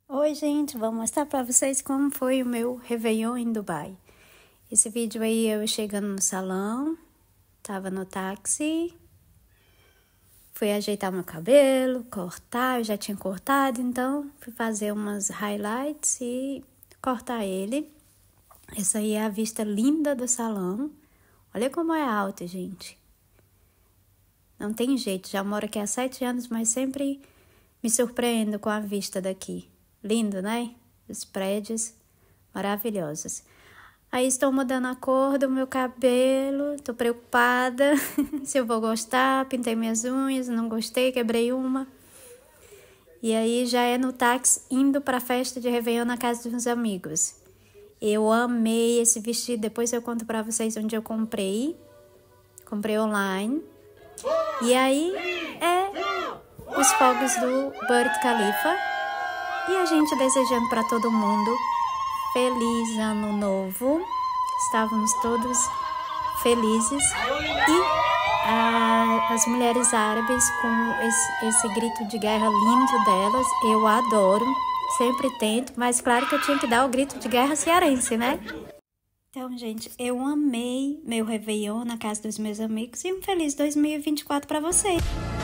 Oi, gente, vou mostrar pra vocês como foi o meu Réveillon em Dubai. Esse vídeo aí eu chegando no salão, tava no táxi, fui ajeitar meu cabelo, cortar, eu já tinha cortado, então fui fazer umas highlights e cortar ele. Essa aí é a vista linda do salão. Olha como é alto, gente. Não tem jeito, já moro aqui há 7 anos, mas sempre me surpreendo com a vista daqui. Lindo, né? Os prédios maravilhosos. Aí estou mudando a cor do meu cabelo, tô preocupada se eu vou gostar, pintei minhas unhas, não gostei, quebrei uma. E aí já é no táxi indo pra festa de Réveillon na casa dos amigos. Eu amei esse vestido, depois eu conto pra vocês onde eu comprei. Comprei online. E aí é os fogos do Burj Khalifa. E a gente desejando para todo mundo feliz ano novo. Estávamos todos felizes. E as mulheres árabes com esse grito de guerra lindo delas, eu adoro. Sempre tento, mas claro que eu tinha que dar o grito de guerra cearense, né? Então, gente, eu amei meu Réveillon na casa dos meus amigos e um feliz 2024 para vocês.